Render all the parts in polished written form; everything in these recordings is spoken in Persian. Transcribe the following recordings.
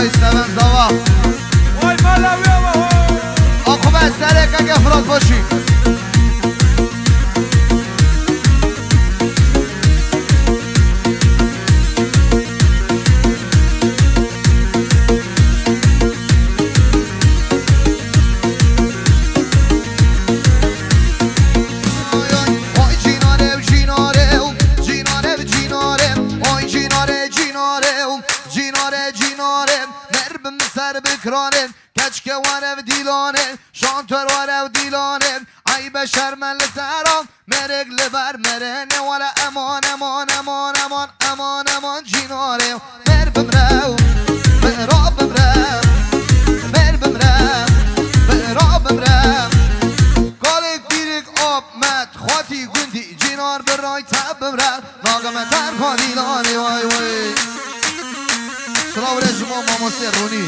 وای سبن زوا وای مالوی آبا آخو به سره که افراد باشی کچکه واره و دیلانه شانتر واره و دیلانه ای بشر من لسرام مرگ لبر مرنه ولا امان امان امان امان امان امان جیناره مر بمرو مراب بمرم مر بمرم مراب بمرم گالک بیرک آب مد خواتی گندی جینار برای تب بمرم ناگم تر دیلانه وای وای سلام رجما ماما سرونی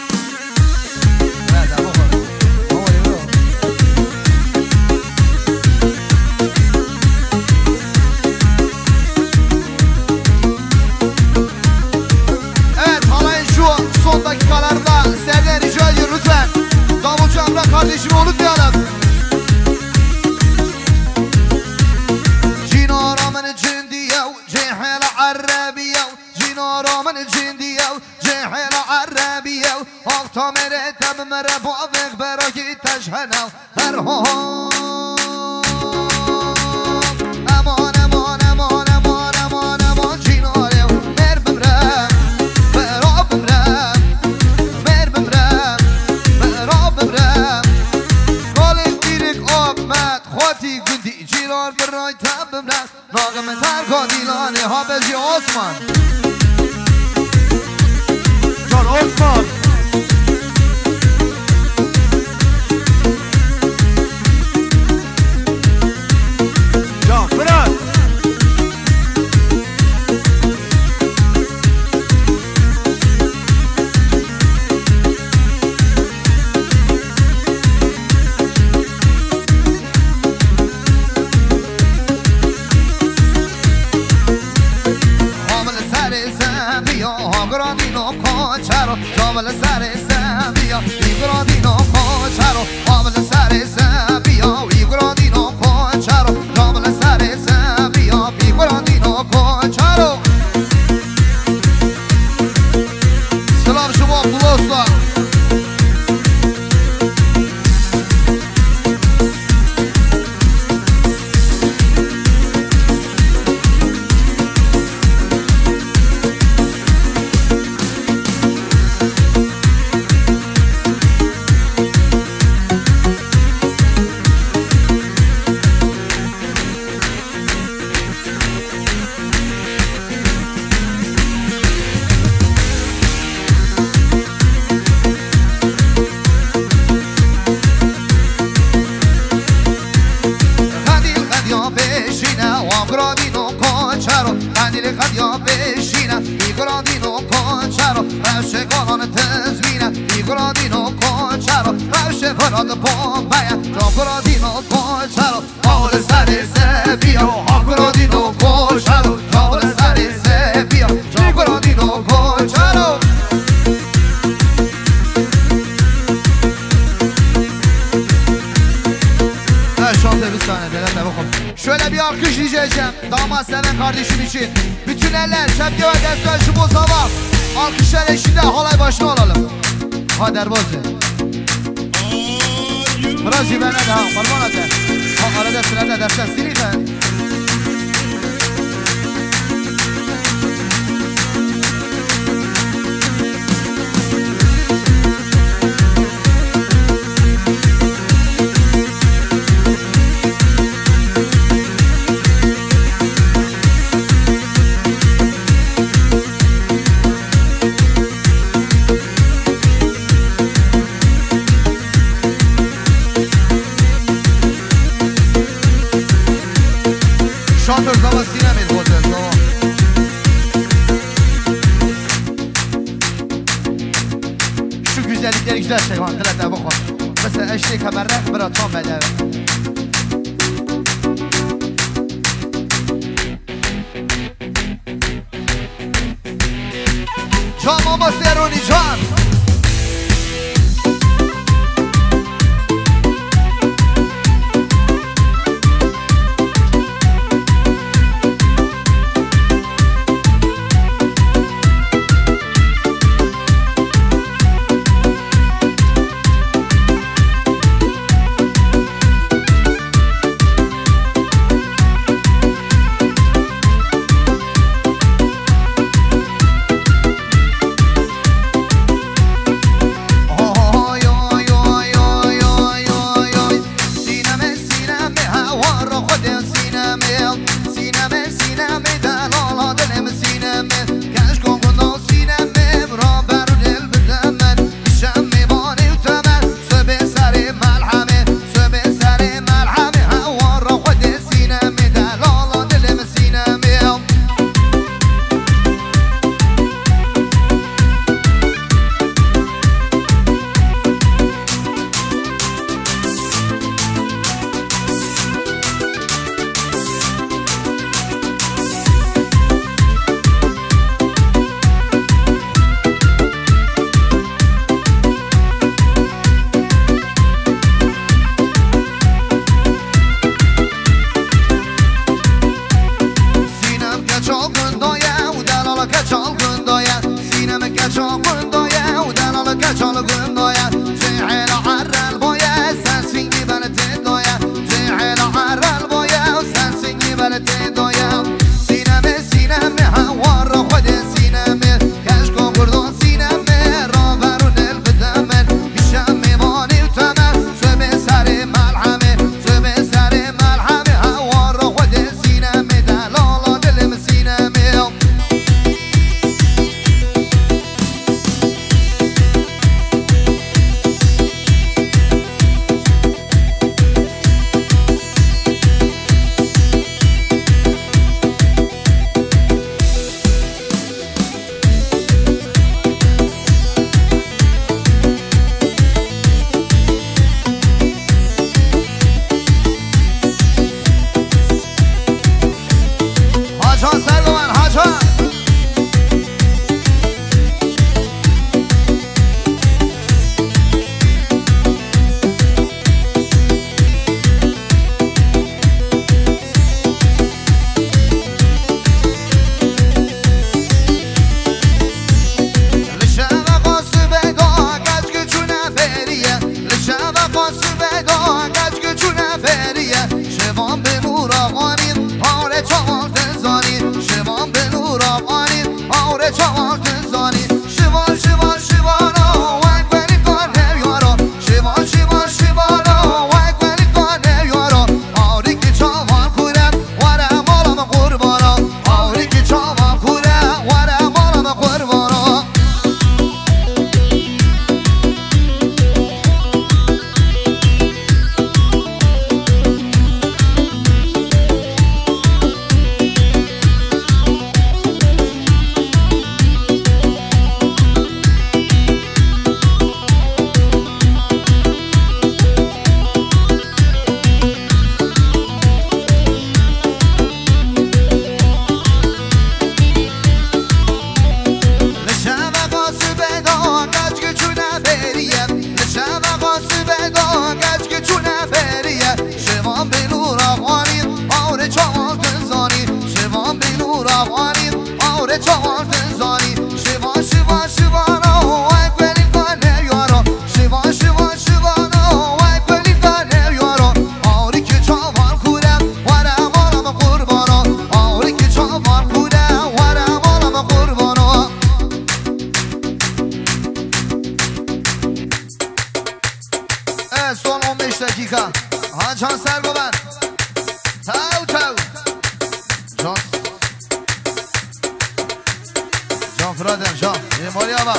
son dakikalarda sizlerden rica ediyorum lütfen davulcu Emrah kardeşimi unutmayalım. Cinara men cindiye cehel arabiye Cinara men cindiye cehel arabiye Akta mereteb mereba ve beraki teşhene Erha Aman aman aman aman aman aman Cinare mer bimrem Merab bimrem mer bimrem Merab bimrem Galek birik ahmet Khati gündi cirar beray tab bimrem Nagım terka dilane Habezi Osman Can Osman Can Fırat Cavale sare sabia, i gradino conciaro. Cavale sare sabia, i gradino conciaro. Cavale sare sabia, i gradino conciaro. Selam şubat Ulus'ta. Şöyle bir alkış rica edeceğim damat seven kardeşim için. Bütün eller şapke ve destan şu boz hava. Alkışlar eşliğinde halay başına alalım. Ha derboze. Biraz cibene de ha parmağına de. Ha arada sırada destan silife. güzel şey var dilete bakın. Mesela eşlik haberler bir atam bedeve. جان بابا سرونی جان جان سر ببند تاو تاو جان فرادم جان بیماری آبا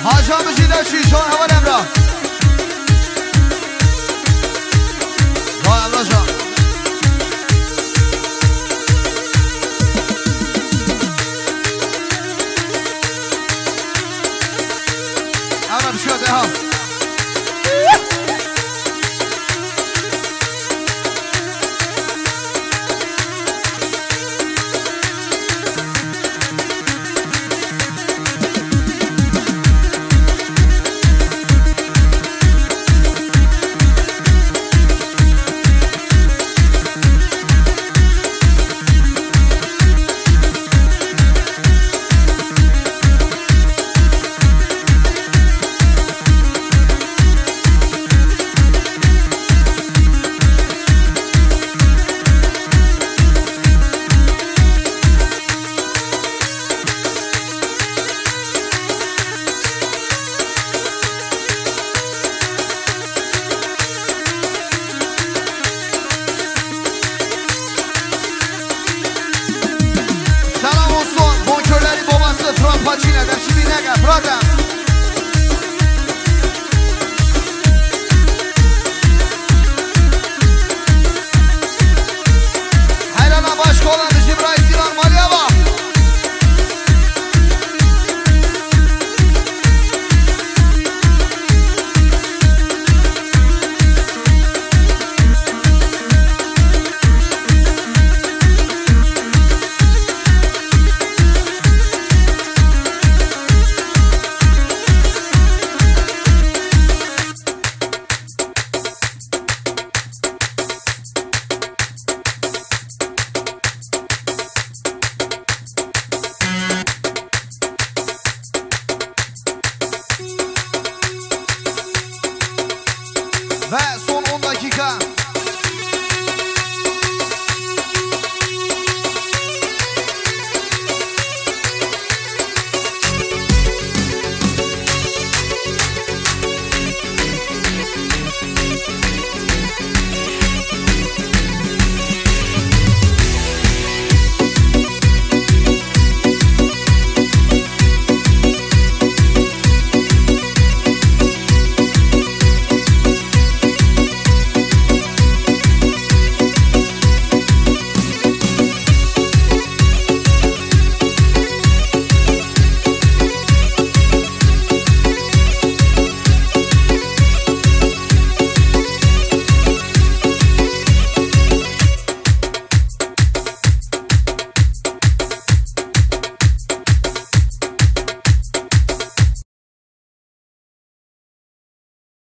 حاجا بجید شیشان هوا نمرا جای امرا جان امرا بشیده ها